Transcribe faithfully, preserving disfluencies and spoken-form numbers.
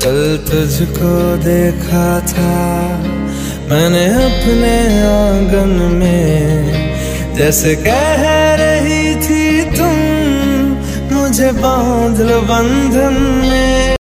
कल तुझको देखा था मैंने अपने आंगन में, जैसे कह रही थी तुम मुझे बांध लो बंधन में।